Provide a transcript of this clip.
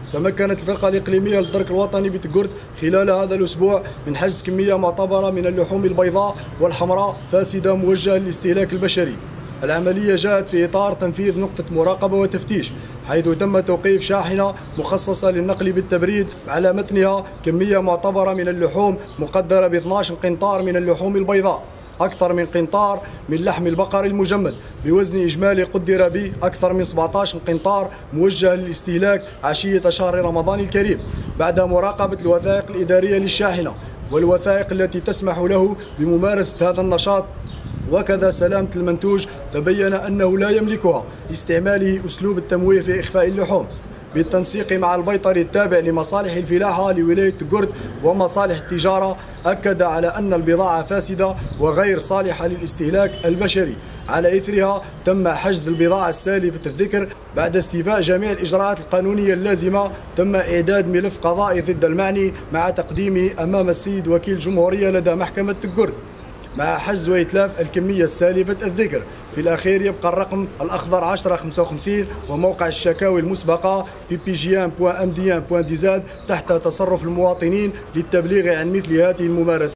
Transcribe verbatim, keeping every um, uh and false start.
تمكنت الفرقة الإقليمية للدرك الوطني بتقرد خلال هذا الأسبوع من حجز كمية معتبرة من اللحوم البيضاء والحمراء فاسدة موجهة للاستهلاك البشري. العملية جاءت في إطار تنفيذ نقطة مراقبة وتفتيش، حيث تم توقيف شاحنة مخصصة للنقل بالتبريد على متنها كمية معتبرة من اللحوم مقدرة ب اثني عشر قنطار من اللحوم البيضاء، أكثر من قنطار من لحم البقر المجمد بوزن إجمالي قدر به أكثر من سبعة عشر قنطار موجه للاستهلاك عشية شهر رمضان الكريم، بعد مراقبة الوثائق الإدارية للشاحنة والوثائق التي تسمح له بممارسة هذا النشاط وكذا سلامة المنتوج. تبين أنه لا يملكها لاستعماله أسلوب التمويه في إخفاء اللحوم، بالتنسيق مع البيطري التابع لمصالح الفلاحة لولاية قرد ومصالح التجارة. أكد على أن البضاعة فاسدة وغير صالحة للاستهلاك البشري. على إثرها تم حجز البضاعة السالفة الذكر. بعد استيفاء جميع الإجراءات القانونية اللازمة تم إعداد ملف قضائي ضد المعني مع تقديمه أمام السيد وكيل الجمهورية لدى محكمة قرد، مع حجز وإتلاف الكمية السالفة الذكر. في الأخير يبقى الرقم الأخضر عشرة خمسة وخمسين وموقع الشكاوي المسبقة بي بي جي ان بوان ام دي ان بوان دي زاد تحت تصرف المواطنين للتبليغ عن مثل هذه الممارسات.